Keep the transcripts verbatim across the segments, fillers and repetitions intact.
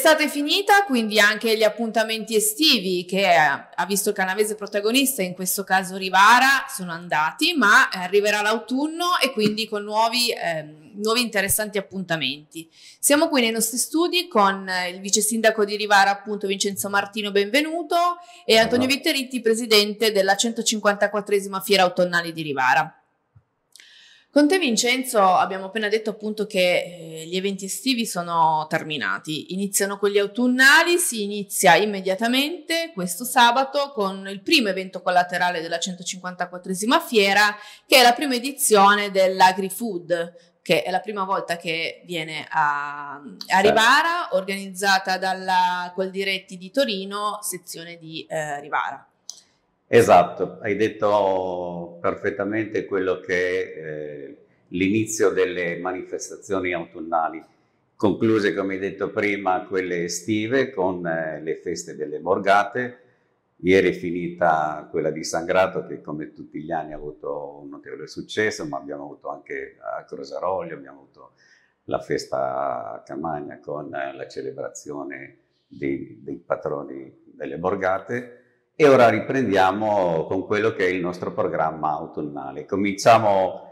L'estate è finita, quindi anche gli appuntamenti estivi che ha visto il Canavese protagonista, in questo caso Rivara, sono andati, ma arriverà l'autunno e quindi con nuovi, eh, nuovi interessanti appuntamenti. Siamo qui nei nostri studi con il vice sindaco di Rivara, appunto Vincenzo Martino, benvenuto, e Antonio Vitteritti, presidente della centocinquantaquattresima Fiera Autunnale di Rivara. Con te, Vincenzo, abbiamo appena detto appunto che eh, gli eventi estivi sono terminati, iniziano quelli autunnali, si inizia immediatamente questo sabato con il primo evento collaterale della centocinquantaquattresima Fiera, che è la prima edizione dell'Agri-Food, che è la prima volta che viene a, a Rivara, organizzata dalla Coldiretti di Torino, sezione di eh, Rivara. Esatto, hai detto perfettamente quello che è eh, l'inizio delle manifestazioni autunnali, concluse, come hai detto prima, quelle estive con eh, le feste delle borgate. Ieri è finita quella di San Grato, che come tutti gli anni ha avuto un notevole successo, ma abbiamo avuto anche a Crosaroglio, abbiamo avuto la festa a Camagna con eh, la celebrazione dei, dei patroni delle borgate. E ora riprendiamo con quello che è il nostro programma autunnale. Cominciamo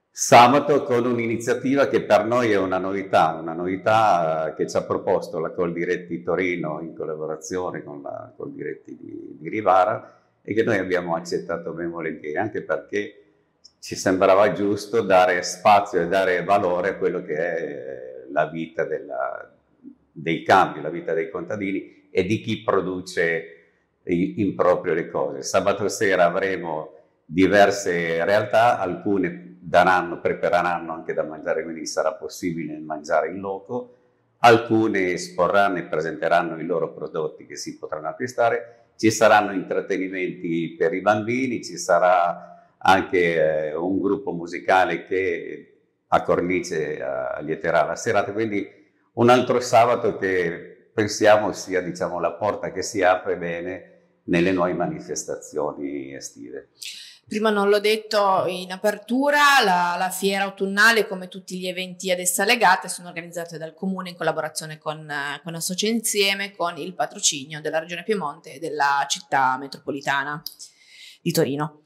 sabato con un'iniziativa che per noi è una novità, una novità che ci ha proposto la Coldiretti Torino in collaborazione con la Coldiretti di, di Rivara e che noi abbiamo accettato ben volentieri, anche perché ci sembrava giusto dare spazio e dare valore a quello che è la vita della, dei campi, la vita dei contadini e di chi produce in proprio le cose. Sabato sera avremo diverse realtà, alcune daranno, prepareranno anche da mangiare, quindi sarà possibile mangiare in loco, alcune esporranno e presenteranno i loro prodotti che si potranno acquistare, ci saranno intrattenimenti per i bambini, ci sarà anche eh, un gruppo musicale che a cornice eh, allieterà la serata, quindi un altro sabato che pensiamo sia, diciamo, la porta che si apre bene nelle nuove manifestazioni estive. Prima non l'ho detto in apertura, la, la fiera autunnale, come tutti gli eventi ad essa legati, sono organizzate dal Comune in collaborazione con, con Associa Insieme, con il patrocinio della Regione Piemonte e della città metropolitana di Torino.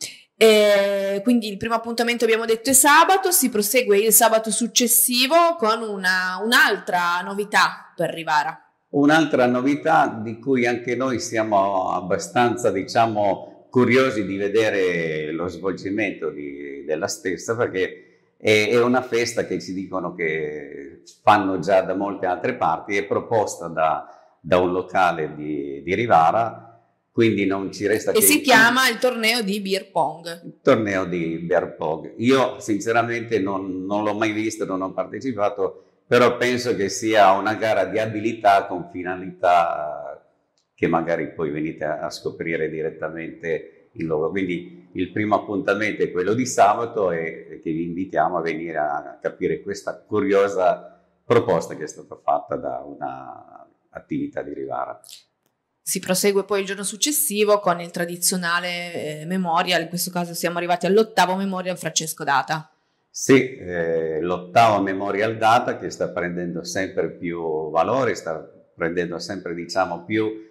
E quindi il primo appuntamento, abbiamo detto, è sabato, si prosegue il sabato successivo con una, un'altra novità per Rivara. Un'altra novità di cui anche noi siamo abbastanza, diciamo, curiosi di vedere lo svolgimento di, della stessa, perché è, è una festa che ci dicono che fanno già da molte altre parti, è proposta da, da un locale di, di Rivara, quindi non ci resta e che... E si chiama il torneo di beer pong. Il torneo di beer pong. Io sinceramente non, non l'ho mai visto, non ho partecipato, però penso che sia una gara di abilità con finalità che magari poi venite a scoprire direttamente in loco. Quindi il primo appuntamento è quello di sabato e che vi invitiamo a venire a capire questa curiosa proposta che è stata fatta da una attività di Rivara. Si prosegue poi il giorno successivo con il tradizionale eh, memorial, in questo caso siamo arrivati all'ottavo memorial Francesco Data. Sì, eh, l'ottava Memorial Data che sta prendendo sempre più valore, sta prendendo sempre, diciamo, più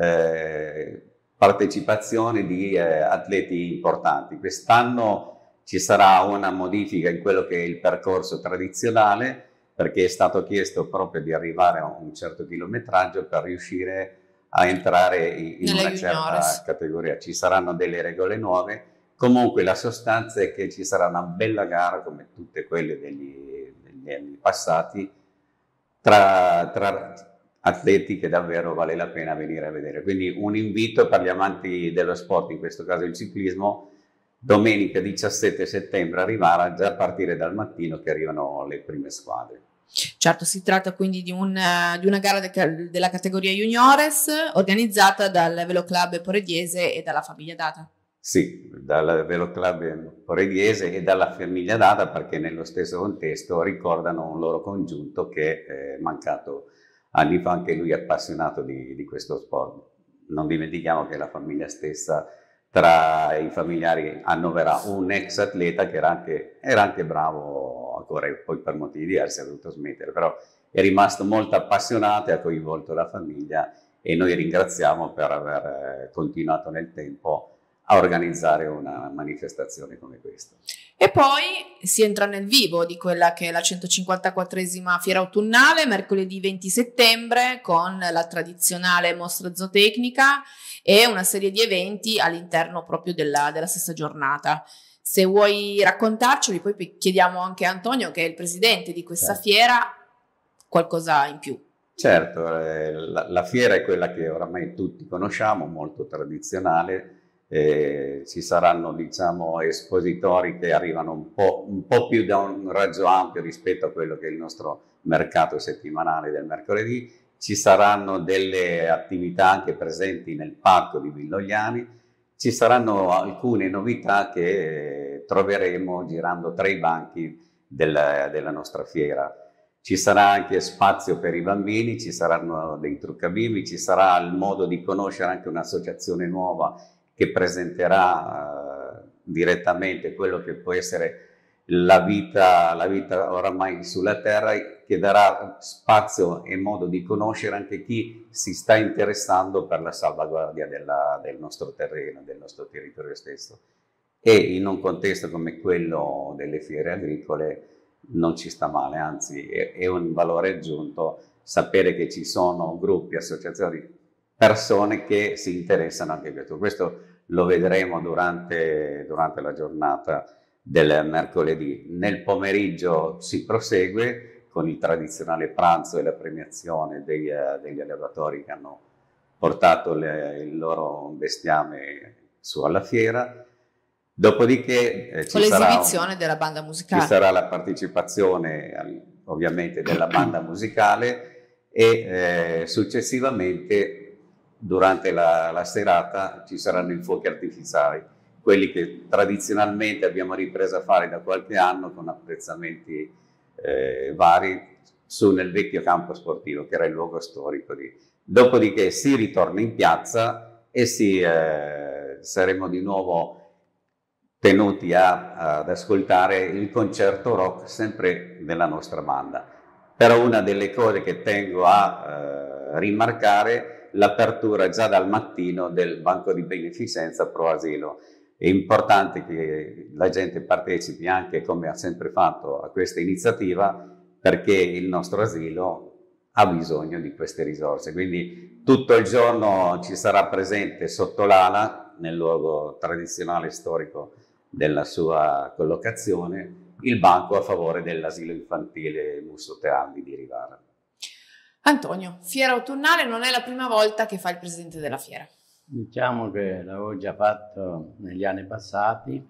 eh, partecipazione di eh, atleti importanti. Quest'anno ci sarà una modifica in quello che è il percorso tradizionale, perché è stato chiesto proprio di arrivare a un certo chilometraggio per riuscire a entrare in, in una certa categoria. Ci saranno delle regole nuove. Comunque la sostanza è che ci sarà una bella gara, come tutte quelle degli, degli anni passati, tra, tra atleti che davvero vale la pena venire a vedere. Quindi un invito per gli amanti dello sport, in questo caso il ciclismo, domenica diciassette settembre a Rivara, già a partire dal mattino che arrivano le prime squadre. Certo, si tratta quindi di, un, di una gara de, della categoria juniores organizzata dal Velo Club Porediese e dalla famiglia Data. Sì, dal Velo Club Porediese e dalla famiglia Data, perché nello stesso contesto ricordano un loro congiunto che è mancato anni fa, anche lui appassionato di, di questo sport. Non dimentichiamo che la famiglia stessa, tra i familiari, annovera un ex atleta che era anche, era anche bravo a correre, poi per motivi diversi ha dovuto smettere, però è rimasto molto appassionato e ha coinvolto la famiglia, e noi ringraziamo per aver continuato nel tempo a organizzare una manifestazione come questa. E poi si entra nel vivo di quella che è la centocinquantaquattresima Fiera Autunnale, mercoledì venti settembre, con la tradizionale mostra zootecnica e una serie di eventi all'interno proprio della, della stessa giornata. Se vuoi raccontarceli, poi chiediamo anche a Antonio, che è il presidente di questa certo. fiera, qualcosa in più. Certo, eh, la, la fiera è quella che oramai tutti conosciamo, molto tradizionale. Eh, ci saranno, diciamo, espositori che arrivano un po', un po' più da un raggio ampio rispetto a quello che è il nostro mercato settimanale del mercoledì. Ci saranno delle attività anche presenti nel parco di Vilogliani, ci saranno alcune novità che troveremo girando tra i banchi del, della nostra fiera. Ci sarà anche spazio per i bambini, ci saranno dei truccabimbi, ci sarà il modo di conoscere anche un'associazione nuova che presenterà uh, direttamente quello che può essere la vita, la vita oramai sulla terra, che darà spazio e modo di conoscere anche chi si sta interessando per la salvaguardia della, del nostro terreno, del nostro territorio stesso. E in un contesto come quello delle fiere agricole non ci sta male, anzi è, è un valore aggiunto sapere che ci sono gruppi, associazioni, persone che si interessano anche a questo. Questo lo vedremo durante, durante la giornata del mercoledì. Nel pomeriggio si prosegue con il tradizionale pranzo e la premiazione dei, uh, degli allevatori che hanno portato le, il loro bestiame su alla fiera. Dopodiché eh, con l'esibizione della banda musicale. Ci sarà la partecipazione ovviamente della banda musicale e eh, successivamente durante la, la serata ci saranno i fuochi artificiali, quelli che tradizionalmente abbiamo ripreso a fare da qualche anno con apprezzamenti eh, vari su nel vecchio campo sportivo che era il luogo storico. Di... Dopodiché si ritorna in piazza e si, eh, saremo di nuovo tenuti a, ad ascoltare il concerto rock sempre della nostra banda. Però una delle cose che tengo a eh, rimarcare l'apertura già dal mattino del banco di beneficenza Pro Asilo. È importante che la gente partecipi anche, come ha sempre fatto, a questa iniziativa, perché il nostro asilo ha bisogno di queste risorse. Quindi tutto il giorno ci sarà presente sotto l'ala, nel luogo tradizionale storico della sua collocazione, il banco a favore dell'asilo infantile Musso Tealdi di Rivara. Antonio, Fiera Autunnale non è la prima volta che fa il presidente della fiera. Diciamo che l'avevo già fatto negli anni passati,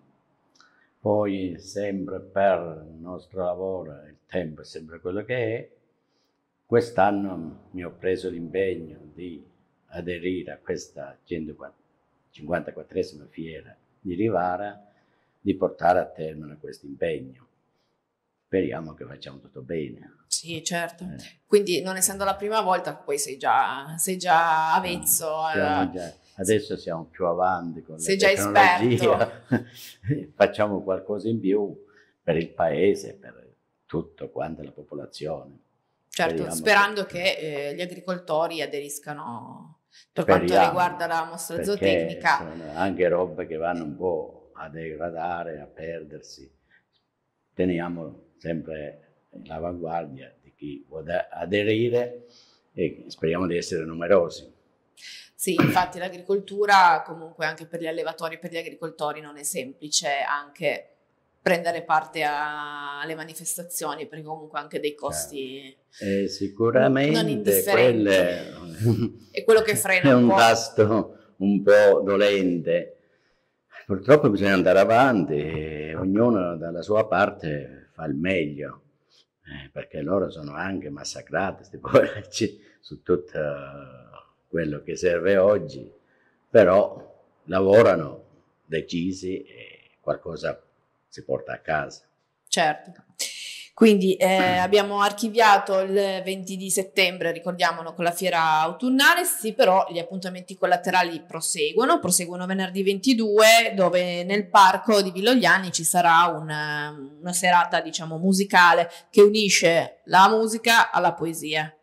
poi sempre per il nostro lavoro, il tempo è sempre quello che è. Quest'anno mi ho preso l'impegno di aderire a questa centocinquantaquattresima fiera di Rivara, di portare a termine questo impegno. Speriamo che facciamo tutto bene. Sì, certo. Eh. Quindi non essendo la prima volta, poi sei già, sei già avvezzo. Siamo già, adesso siamo più avanti con sei la tecnologia. Facciamo qualcosa in più per il paese, per tutto quanto la popolazione. Certo, Speriamo sperando che, che eh, gli agricoltori aderiscano per Speriamo, quanto riguarda la mostra zootecnica. Sono anche robe che vanno un po' a degradare, a perdersi. Teniamo sempre l'avanguardia di chi vuole aderire e speriamo di essere numerosi. Sì, infatti l'agricoltura comunque anche per gli allevatori e per gli agricoltori non è semplice anche prendere parte a, alle manifestazioni, perché comunque anche dei costi eh, sicuramente non indifferenti. Quelle... è quello che frena è un, un po'. tasto un po' dolente. Purtroppo bisogna andare avanti e ognuno dalla sua parte fa il meglio, eh, perché loro sono anche massacrati, questi poveracci, su tutto quello che serve oggi, però lavorano decisi e qualcosa si porta a casa. Certo. Quindi eh, abbiamo archiviato il venti di settembre, ricordiamolo, con la fiera autunnale, sì, però gli appuntamenti collaterali proseguono, proseguono venerdì ventidue, dove nel parco di Vilogliani ci sarà una, una serata, diciamo, musicale che unisce la musica alla poesia.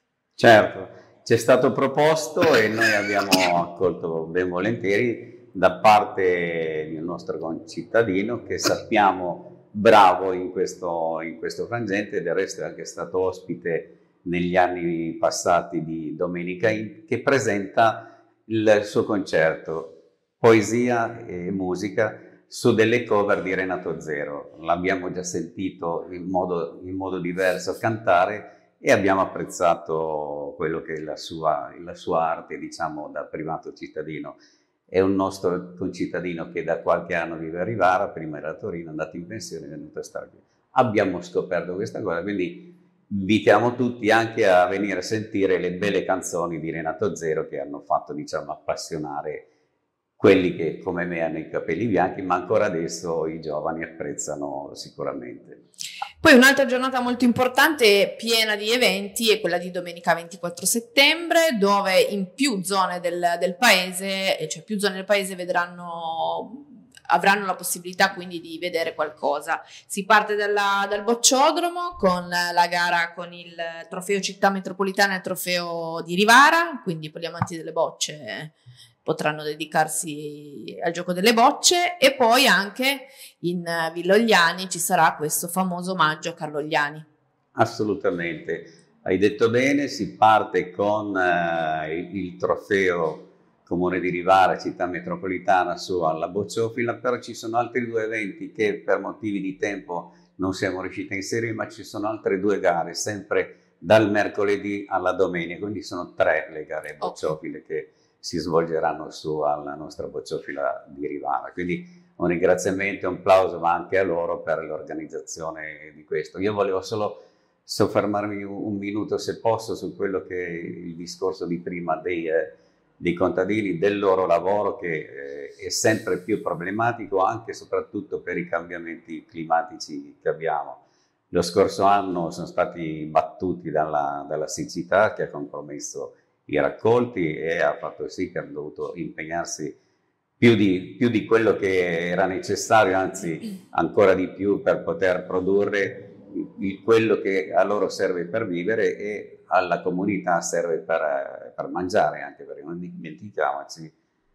Certo, ci è stato proposto e noi abbiamo accolto ben volentieri da parte di un nostro concittadino che sappiamo bravo in questo, in questo frangente, del resto è anche stato ospite negli anni passati di Domenica In, che presenta il suo concerto Poesia e musica su delle cover di Renato Zero. L'abbiamo già sentito in modo, in modo diverso cantare e abbiamo apprezzato quello che è la sua, la sua arte, diciamo, da privato cittadino. È un nostro concittadino che da qualche anno vive a Rivara, prima era a Torino, è andato in pensione e è venuto a stare qui. Abbiamo scoperto questa cosa, quindi invitiamo tutti anche a venire a sentire le belle canzoni di Renato Zero che hanno fatto, diciamo, appassionare quelli che come me hanno i capelli bianchi, ma ancora adesso i giovani apprezzano sicuramente. Poi un'altra giornata molto importante, piena di eventi, è quella di domenica ventiquattro settembre, dove in più zone del, del paese, cioè più zone del paese vedranno, avranno la possibilità quindi di vedere qualcosa. Si parte dalla, dal Bocciodromo con la gara con il trofeo Città Metropolitana e il trofeo di Rivara, quindi per gli amanti delle bocce potranno dedicarsi al gioco delle bocce, e poi anche in Vilogliani ci sarà questo famoso omaggio a Carlo Ogliani. Assolutamente, hai detto bene, si parte con eh, il, il trofeo Comune di Rivara, Città Metropolitana su alla Bocciofila, però ci sono altri due eventi che per motivi di tempo non siamo riusciti a inserire, ma ci sono altre due gare, sempre dal mercoledì alla domenica, quindi sono tre le gare bocciofile okay. che si svolgeranno su alla nostra Bocciofila di Rivara. Quindi un ringraziamento e un plauso ma anche a loro per l'organizzazione di questo. Io volevo solo soffermarmi un, un minuto, se posso, su quello che è il discorso di prima dei, eh, dei contadini, del loro lavoro che eh, è sempre più problematico anche e soprattutto per i cambiamenti climatici che abbiamo. Lo scorso anno sono stati battuti dalla, dalla siccità che ha compromesso i raccolti e ha fatto sì che hanno dovuto impegnarsi più di, più di quello che era necessario, anzi ancora di più, per poter produrre il, quello che a loro serve per vivere e alla comunità serve per, per mangiare, anche perché non dimentichiamoci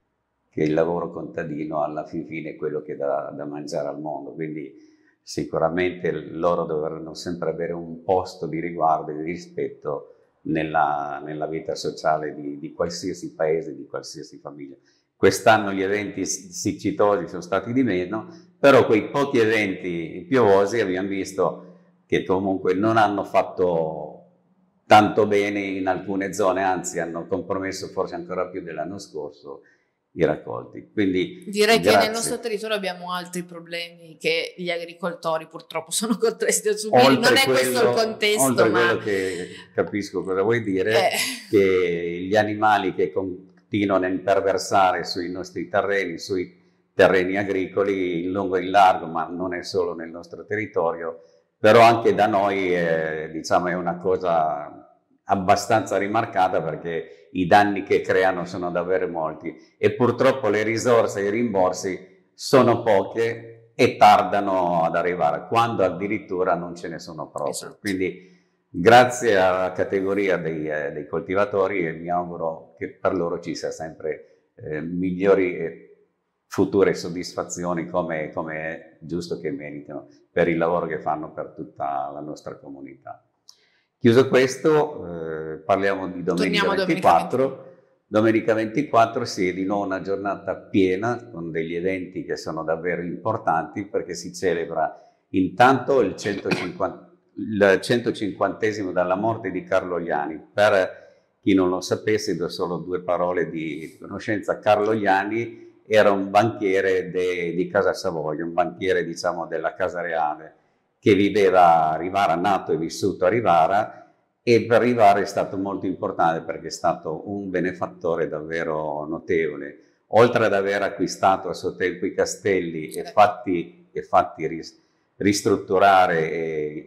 che il lavoro contadino alla fin fine è quello che dà da mangiare al mondo, quindi sicuramente loro dovranno sempre avere un posto di riguardo e di rispetto Nella, nella vita sociale di, di qualsiasi paese, di qualsiasi famiglia. Quest'anno gli eventi siccitosi sono stati di meno, però quei pochi eventi piovosi abbiamo visto che comunque non hanno fatto tanto bene in alcune zone, anzi hanno compromesso forse ancora più dell'anno scorso i raccolti. Quindi direi grazie. Che nel nostro territorio abbiamo altri problemi che gli agricoltori purtroppo sono costretti a subire. Oltre non è quello, questo il contesto, oltre ma quello che capisco cosa vuoi dire, eh. che gli animali che continuano a imperversare sui nostri terreni, sui terreni agricoli in lungo e in largo, ma non è solo nel nostro territorio, però anche da noi eh, diciamo è una cosa abbastanza rimarcata, perché i danni che creano sono davvero molti e purtroppo le risorse e i rimborsi sono poche e tardano ad arrivare, quando addirittura non ce ne sono proprio. Esatto. Quindi grazie alla categoria dei, eh, dei coltivatori, e mi auguro che per loro ci sia sempre eh, migliori e future soddisfazioni, come, come è giusto che meritino, per il lavoro che fanno per tutta la nostra comunità. Chiuso questo, eh, parliamo di domenica ventiquattro. Domenica ventiquattro sì, è di nuovo una giornata piena, con degli eventi che sono davvero importanti, perché si celebra intanto il, centocinquanta, il centocinquantesimo dalla morte di Carlo Ogliani. Per chi non lo sapesse, do solo due parole di conoscenza. Carlo Ogliani era un banchiere de, di Casa Savoia, un banchiere, diciamo, della Casa Reale, che viveva a Rivara, nato e vissuto a Rivara, e per Rivara è stato molto importante perché è stato un benefattore davvero notevole. Oltre ad aver acquistato a suo tempo i castelli e fatti, e fatti ris, ristrutturare e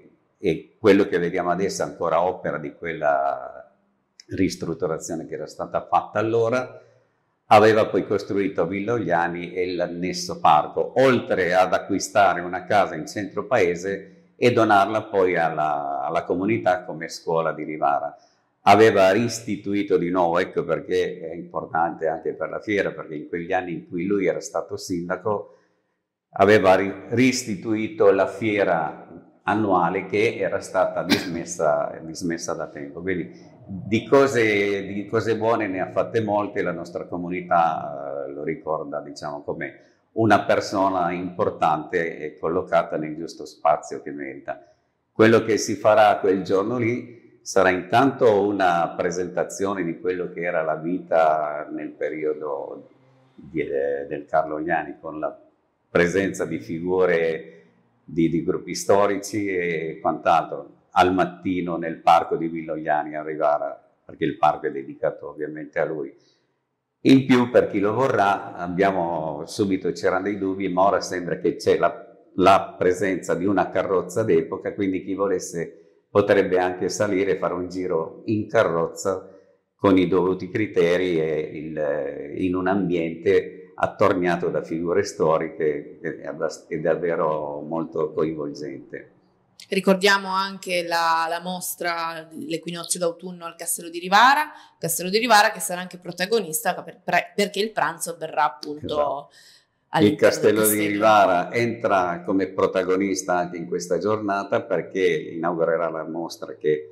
e quello che vediamo adesso è ancora opera di quella ristrutturazione che era stata fatta allora. Aveva poi costruito Villa Ogliani e l'annesso parco, oltre ad acquistare una casa in centro paese e donarla poi alla, alla comunità come scuola di Rivara. Aveva ristituito di nuovo, ecco perché è importante anche per la fiera, perché in quegli anni in cui lui era stato sindaco aveva ri ristituito la fiera annuale che era stata dismessa, dismessa da tempo. Quindi di cose, di cose buone ne ha fatte molte, la nostra comunità eh, lo ricorda, diciamo, come una persona importante e collocata nel giusto spazio che merita. Quello che si farà quel giorno lì sarà intanto una presentazione di quello che era la vita nel periodo di, eh, del Carlo Ogliani, con la presenza di figure di, di gruppi storici e quant'altro. Al mattino nel parco di Villa Ogliani a Rivara, perché il parco è dedicato ovviamente a lui. In più, per chi lo vorrà, abbiamo subito, c'erano dei dubbi, ma ora sembra che c'è la, la presenza di una carrozza d'epoca, quindi chi volesse potrebbe anche salire e fare un giro in carrozza con i dovuti criteri e il, in un ambiente attorniato da figure storiche, è davvero molto coinvolgente. Ricordiamo anche la, la mostra, l'equinozio d'autunno al Castello di Rivara, Castello di Rivara che sarà anche protagonista per, per, perché il pranzo avverrà appunto esatto. Il Castello di Rivara entra come protagonista anche in questa giornata perché inaugurerà la mostra che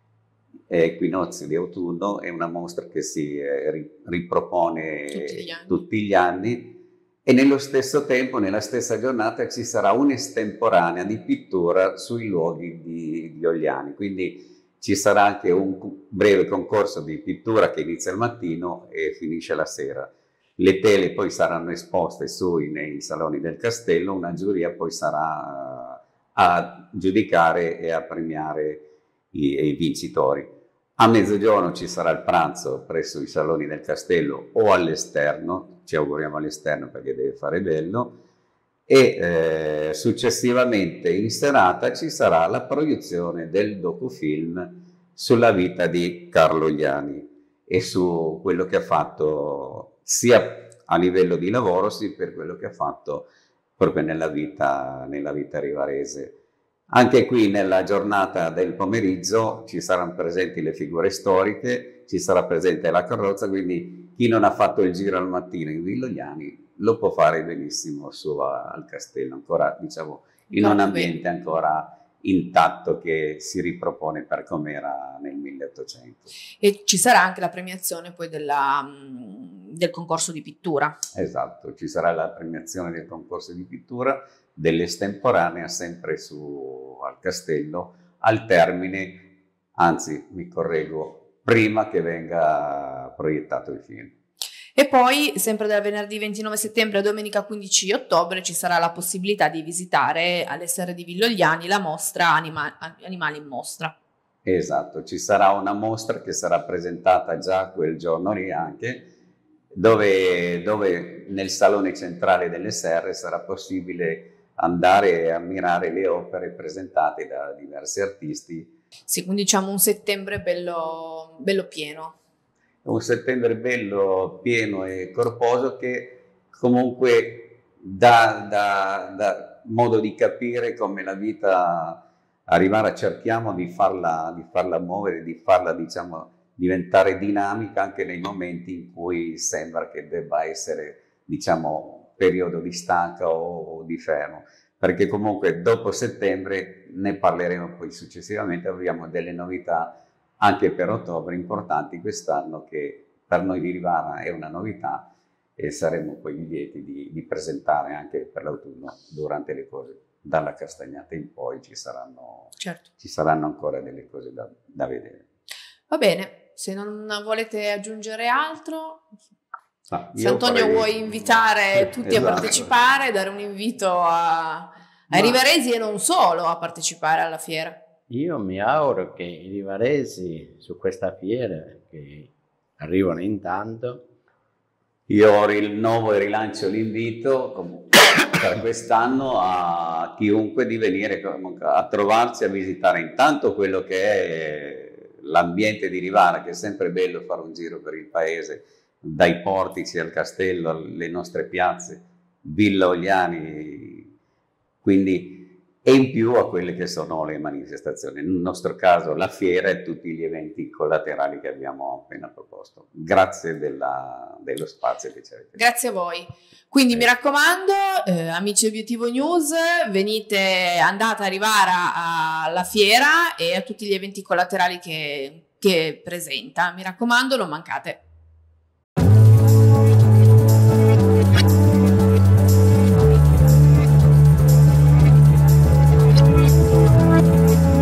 è Equinozio di autunno, è una mostra che si eh, ripropone tutti gli anni. Tutti gli anni. E nello stesso tempo, nella stessa giornata, ci sarà un'estemporanea di pittura sui luoghi di, di Ogliani. Quindi ci sarà anche un breve concorso di pittura che inizia il mattino e finisce la sera. Le tele poi saranno esposte sui, nei saloni del castello, una giuria poi sarà a giudicare e a premiare i, i vincitori. A mezzogiorno ci sarà il pranzo presso i saloni del castello o all'esterno, ci auguriamo all'esterno perché deve fare bello, e eh, successivamente in serata ci sarà la proiezione del docufilm sulla vita di Carlo Ogliani e su quello che ha fatto sia a livello di lavoro sia per quello che ha fatto proprio nella vita, nella vita rivarese. Anche qui nella giornata del pomeriggio ci saranno presenti le figure storiche, ci sarà presente la carrozza, quindi chi non ha fatto il giro al mattino in Villa Ogliani lo può fare benissimo su al castello, ancora diciamo in un ambiente ancora intatto che si ripropone per com'era nel milleottocento. E ci sarà anche la premiazione poi della, del concorso di pittura. Esatto, ci sarà la premiazione del concorso di pittura, dell'estemporanea sempre su al castello, al termine, anzi mi correggo, prima che venga proiettato il film. E poi, sempre da venerdì ventinove settembre a domenica quindici ottobre, ci sarà la possibilità di visitare alle Serre di Villa Ogliani la mostra Anima, Animali in Mostra. Esatto, ci sarà una mostra che sarà presentata già quel giorno lì anche, dove, dove nel salone centrale delle Serre sarà possibile andare e ammirare le opere presentate da diversi artisti. Sì, quindi diciamo un settembre bello, bello pieno. Un settembre bello, pieno e corposo che comunque dà, dà, dà modo di capire come la vita arrivare a cerchiamo di farla, di farla muovere, di farla diciamo diventare dinamica anche nei momenti in cui sembra che debba essere diciamo periodo di stanca o di fermo, perché comunque dopo settembre ne parleremo poi successivamente, abbiamo delle novità anche per ottobre importanti quest'anno che per noi di Rivara è una novità e saremo poi lieti di, di presentare anche per l'autunno durante le cose. Dalla Castagnata in poi ci saranno, certo. ci saranno ancora delle cose da, da vedere. Va bene, se non volete aggiungere altro, ah, se Antonio farei... vuoi invitare tutti esatto. a partecipare, dare un invito a, ai Ma... rivaresi e non solo a partecipare alla fiera. Io mi auguro che i rivaresi su questa fiera che arrivano intanto. Io rinnovo e rilancio l'invito per quest'anno a chiunque di venire a trovarci, a visitare intanto quello che è l'ambiente di Rivara, che è sempre bello fare un giro per il paese, dai portici al castello, alle nostre piazze, Villa Ogliani, quindi, e in più a quelle che sono le manifestazioni, nel nostro caso la fiera e tutti gli eventi collaterali che abbiamo appena proposto. Grazie della, dello spazio che ci avete. Grazie a voi. Quindi eh. mi raccomando, eh, amici Obiettivo News, venite, andate a Rivara alla fiera e a tutti gli eventi collaterali che, che presenta. Mi raccomando, non mancate.